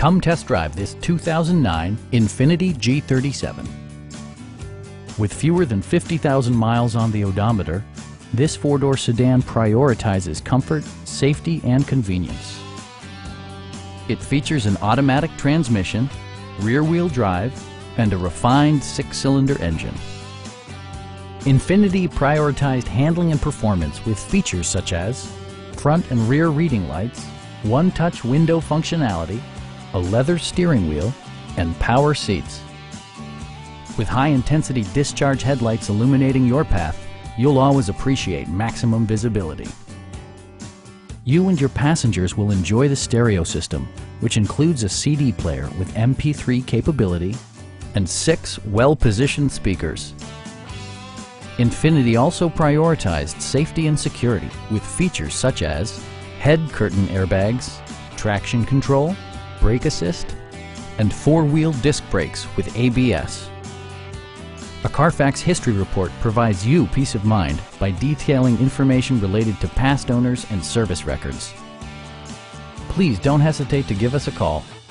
Come test drive this 2009 Infiniti G37. With fewer than 50,000 miles on the odometer, this four-door sedan prioritizes comfort, safety, and convenience. It features an automatic transmission, rear-wheel drive, and a refined six-cylinder engine. Infiniti prioritized handling and performance with features such as front and rear reading lights, one-touch window functionality, a leather steering wheel, and power seats. With high-intensity discharge headlights illuminating your path, you'll always appreciate maximum visibility. You and your passengers will enjoy the stereo system, which includes a CD player with MP3 capability and 6 well-positioned speakers. Infiniti also prioritized safety and security with features such as head curtain airbags, traction control, brake assist, and four-wheel disc brakes with ABS. A Carfax history report provides you peace of mind by detailing information related to past owners and service records. Please don't hesitate to give us a call.